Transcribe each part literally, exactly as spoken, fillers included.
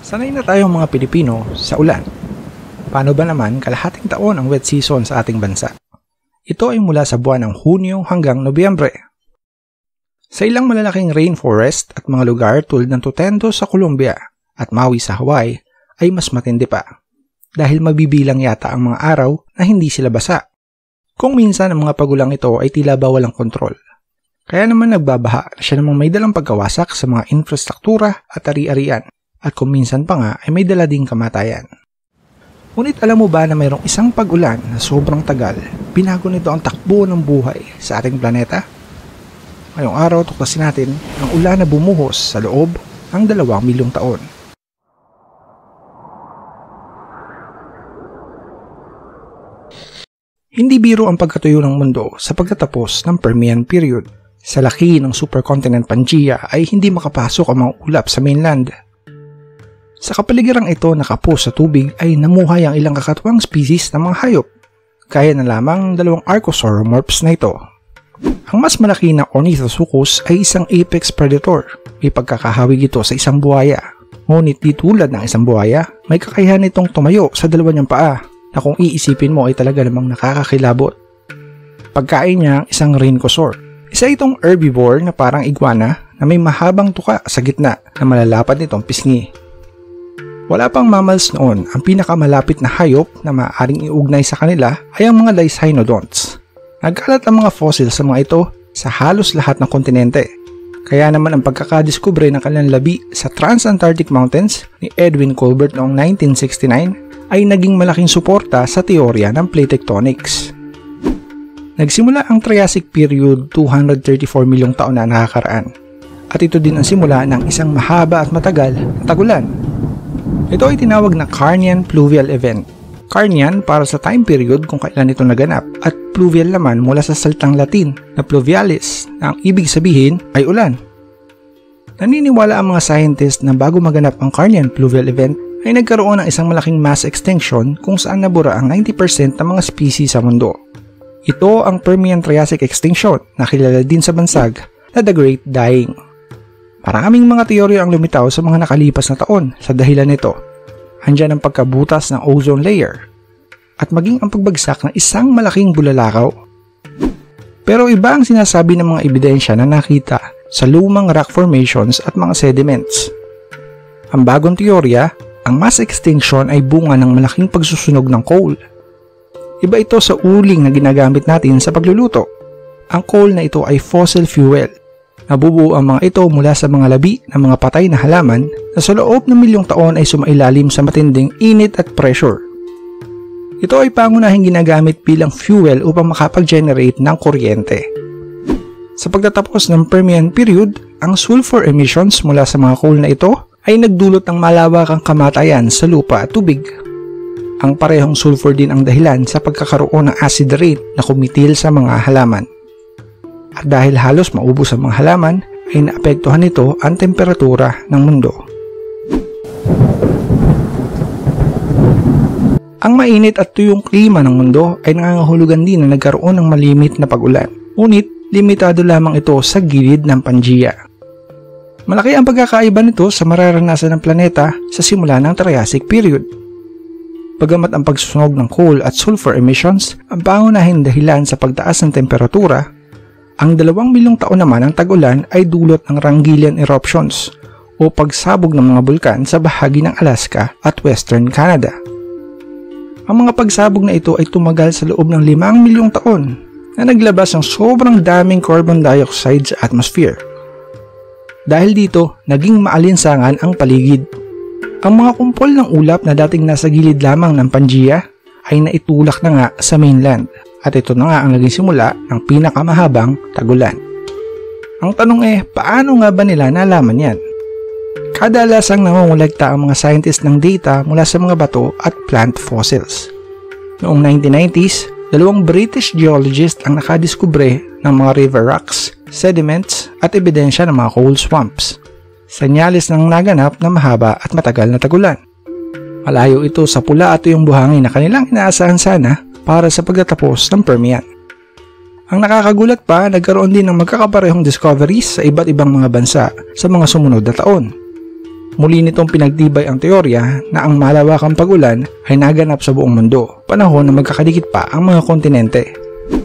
Sanay na tayong mga Pilipino sa ulan. Paano ba naman kalahating taon ang wet season sa ating bansa? Ito ay mula sa buwan ng Hunyo hanggang Nobyembre. Sa ilang malalaking rainforest at mga lugar tulad ng Tutendo sa Colombia at Maui sa Hawaii ay mas matindi pa dahil mabibilang yata ang mga araw na hindi sila basa. Kung minsan ang mga pagulang ito ay tila ba walang kontrol. Kaya naman nagbabaha na siya namang may dalang pagkawasak sa mga infrastruktura at ari-arian at kung minsan pa nga ay may dala ding kamatayan. Ngunit alam mo ba na mayroong isang pag-ulan na sobrang tagal, binago nito ang takbo ng buhay sa ating planeta? Ngayong araw tuklasin natin ang ulan na bumuhos sa loob ng dalawang milyong taon. Hindi biro ang pagkatuyo ng mundo sa pagtatapos ng Permian period. Sa laki ng supercontinent Pangaea ay hindi makapasok ang mga ulap sa mainland. Sa kapaligirang ito nakapos sa tubig ay namuhay ang ilang kakatuwang species ng mga hayop. Kaya na lamang dalawang archosauromorphs na ito. Ang mas malaki na Ornithosuchus ay isang apex predator. May pagkakahawig ito sa isang buhaya. Ngunit di tulad ng isang buhaya, may kakayahan itong tumayo sa dalawa niyang paa na kung iisipin mo ay talaga namang nakakakilabot. Pagkain niya ang isang rhynchosaur. Isa itong herbivore na parang iguana na may mahabang tuka sa gitna na malalapad nitong pisngi. Wala pang mammals noon, ang pinakamalapit na hayop na maaaring iugnay sa kanila ay ang mga Dicynodonts. Nagkalat ang mga fossil sa mga ito sa halos lahat ng kontinente. Kaya naman ang pagkakadiskubre ng kanilang labi sa Transantarctic Mountains ni Edwin Colbert noong nineteen sixty-nine ay naging malaking suporta sa teorya ng plate tectonics. Nagsimula ang Triassic period two hundred thirty-four milyong taon na nakakaraan. At ito din ang simula ng isang mahaba at matagal na tagulan. Ito ay tinawag na Carnian Pluvial Event. Carnian para sa time period kung kailan ito naganap at pluvial naman mula sa salitang Latin na pluvialis na ang ibig sabihin ay ulan. Naniniwala ang mga scientist na bago maganap ang Carnian Pluvial Event ay nagkaroon ng isang malaking mass extinction kung saan nabura ang ninety percent ng mga species sa mundo. Ito ang Permian-Triassic extinction na kilala din sa bansag na The Great Dying. Maraming mga teorya ang lumitaw sa mga nakalipas na taon sa dahilan nito. Handyan ang pagkabutas ng ozone layer at maging ang pagbagsak ng isang malaking bulalakaw. Pero iba ang sinasabi ng mga ebidensya na nakita sa lumang rock formations at mga sediments. Ang bagong teorya, ang mass extinction ay bunga ng malaking pagsusunog ng coal. Iba ito sa uling na ginagamit natin sa pagluluto. Ang coal na ito ay fossil fuel. Nabubuo ang mga ito mula sa mga labi ng mga patay na halaman na sa loob ng milyong taon ay sumailalim sa matinding init at pressure. Ito ay pangunahing ginagamit bilang fuel upang makapag-generate ng kuryente. Sa pagtatapos ng Permian period, ang sulfur emissions mula sa mga coal na ito ay nagdulot ng malawakang kamatayan sa lupa at tubig. Ang parehong sulfur din ang dahilan sa pagkakaroon ng acid rain na kumitil sa mga halaman. At dahil halos maubos ang mga halaman, ay naapektuhan nito ang temperatura ng mundo. Ang mainit at tuyong klima ng mundo ay nangangahulugan din na nagkaroon ng malimit na pag-ulan. Ngunit, limitado lamang ito sa gilid ng Pangaea. Malaki ang pagkakaiba nito sa mararanasan ng planeta sa simula ng Triassic period. Bagamat ang pagsusunog ng coal at sulfur emissions ang pangunahing dahilan sa pagtaas ng temperatura, ang dalawang milyong taon naman ng tag-ulan ay dulot ng Wrangelian eruptions o pagsabog ng mga bulkan sa bahagi ng Alaska at Western Canada. Ang mga pagsabog na ito ay tumagal sa loob ng limang milyong taon na naglabas ng sobrang daming carbon dioxide sa atmosphere. Dahil dito, naging maalinsangan ang paligid. Ang mga kumpol ng ulap na dating nasa gilid lamang ng Pangaea ay naitulak na nga sa mainland at ito na nga ang naging simula ng pinakamahabang tagulan. Ang tanong eh, paano nga ba nila nalaman yan? Kadalasang nangungulekta ang mga scientists ng data mula sa mga bato at plant fossils. Noong nineteen nineties, dalawang British geologists ang nakadiskubre ng mga river rocks, sediments at ebidensya ng mga coal swamps. Senyales ng naganap na mahaba at matagal na tagulan. Malayo ito sa pula at tuyong buhangin na kanilang inaasahan sana para sa pagtatapos ng Permian. Ang nakakagulat pa, nagkaroon din ng magkakaparehong discoveries sa iba't ibang mga bansa sa mga sumunod na taon. Muli nitong pinagtibay ang teorya na ang malawakang pag-ulan ay naganap sa buong mundo, panahon na magkakadikit pa ang mga kontinente.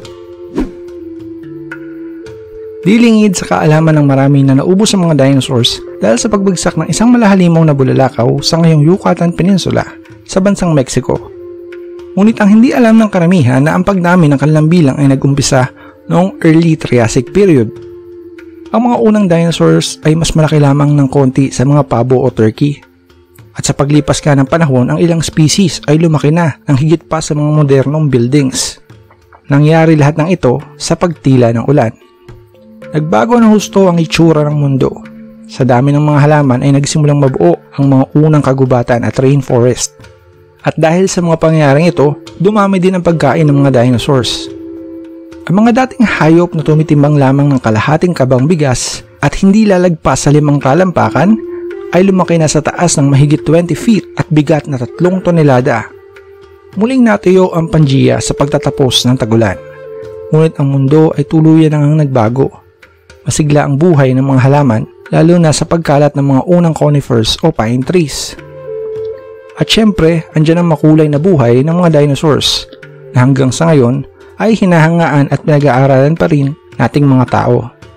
Dilingid sa kaalaman ng marami na naubos ang mga dinosaurs dahil sa pagbagsak ng isang malahalimaw na bulalakaw sa ngayong Yucatan Peninsula sa bansang Mexico. Ngunit ang hindi alam ng karamihan na ang pagdami ng kanilang bilang ay nag-umpisa noong early Triassic period. Ang mga unang dinosaurs ay mas malaki lamang ng konti sa mga pabo o turkey. At sa paglipas ka ng panahon, ang ilang species ay lumaki na ng higit pa sa mga modernong buildings. Nangyari lahat ng ito sa pagtila ng ulan. Nagbago ng husto ang itsura ng mundo. Sa dami ng mga halaman ay nagsimulang mabuo ang mga unang kagubatan at rainforest. At dahil sa mga pangyayaring ito, dumami din ang pagkain ng mga dinosaurs. Ang mga dating hayop na tumitimbang lamang ng kalahating kabang bigas at hindi lalagpas sa limang talampakan ay lumaki na sa taas ng mahigit twenty feet at bigat na tatlong tonelada. Muling natuyo ang Pangaea sa pagtatapos ng tagulan. Ngunit ang mundo ay tuluyan nang nagbago. Masigla ang buhay ng mga halaman lalo na sa pagkalat ng mga unang conifers o pine trees. At syempre, andyan ang makulay na buhay ng mga dinosaurs na hanggang sa ngayon ay hinahangaan at pinag-aaralan pa rin nating mga tao.